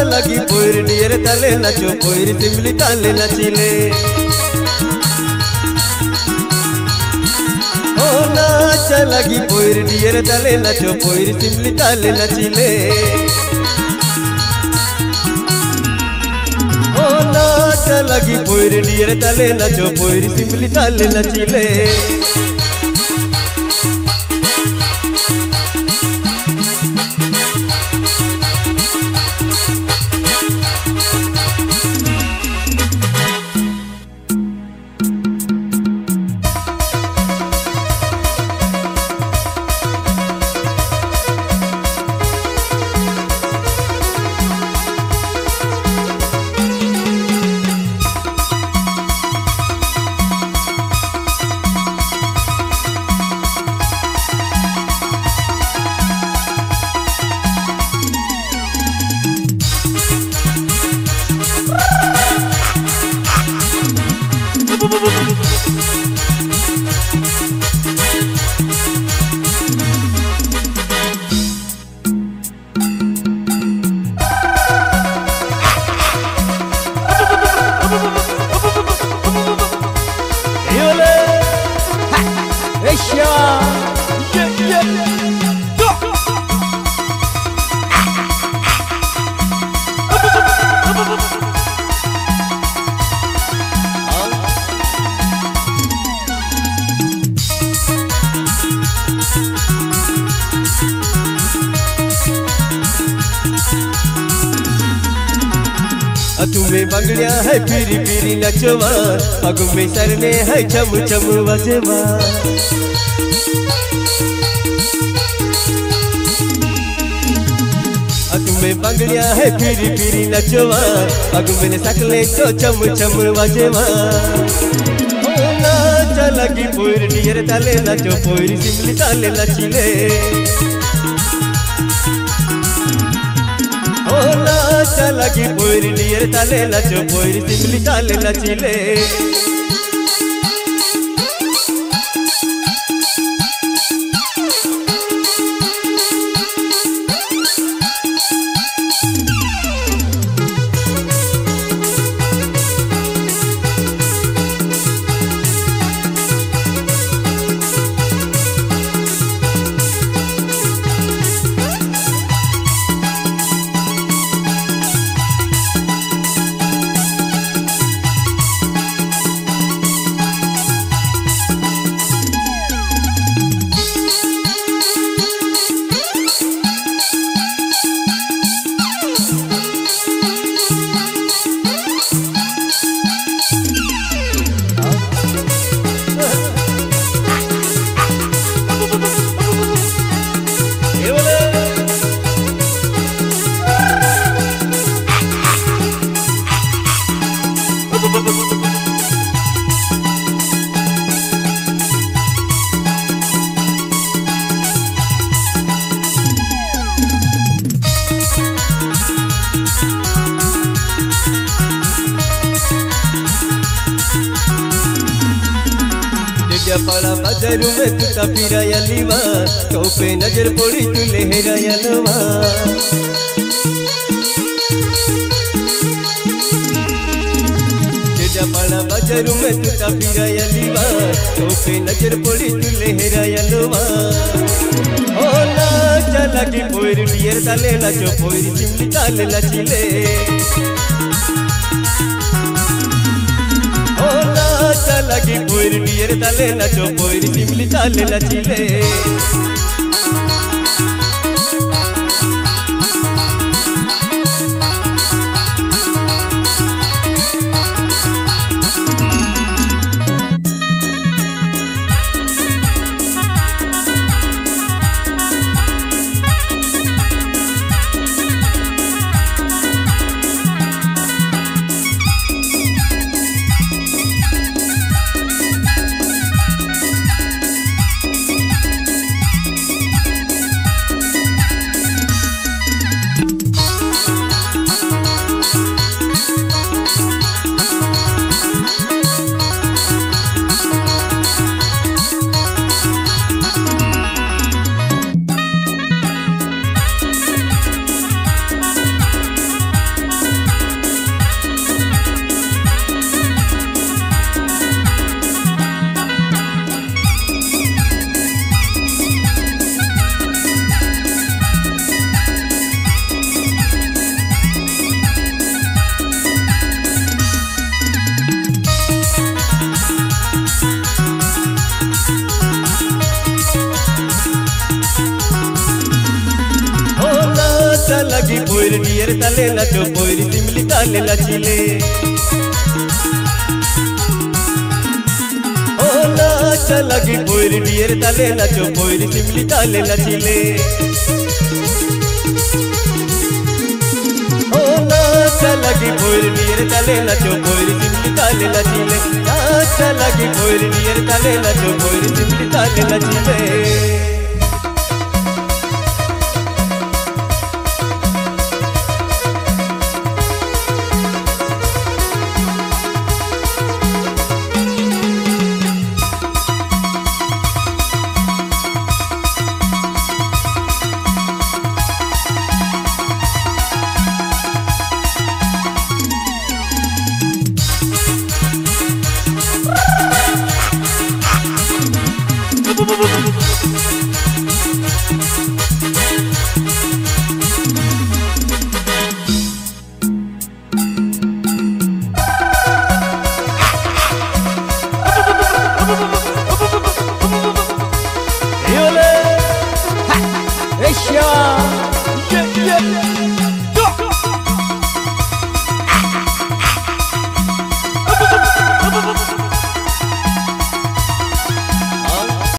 लगी पोर डियर ताले नाचो पोर सिमली ताले नाचिले ओ नाच लगी पोर डियर ताले नाचो पोर सिमली ताले नाचिले ओ नाच लगी पोर डियर ताले नाचो पोर सिमली ताले नाचिले तुम्हें बंगड़िया है पीरी पीरी नचवा पग में सरने है चम चम वजवा तुम्हें बंगड़िया है पीरी पीरी नचवा पग में सकले तो चम चम वजवा नाच लगी पोर डियर ताले नाचो पोर सिमली ताले नाचिले ओ नाच लगी पोर डियर ताले नाचो पोर सिमली ताले नाचिले पड़ा बजरू में तुता पिराया लीवा तो पे नजर पड़ी तू लहराया लवा पड़ा बजरू में तुता पिराया लीवा तो पे नजर पड़ी तू लहराया लवा ओ नाच लगी पोर डियर ताले नाचो पोर सिमली ताले नाचिले ओ नाच लगी पोर डियर ताले नाचो पोर सिमली ताले नाचिले नाचा लगी पोयर डियर ताले नाचो पोयर सिमली ताले नाचिले ओ नाचा लगी पोयर डियर ताले नाचो पोयर सिमली ताले नाचिले ओ नाचा लगी पोयर डियर ताले नाचो पोयर सिमली ताले नाचिले नाचा लगी पोयर डियर ताले नाचो पोयर सिमली ताले नाचिले Yeah.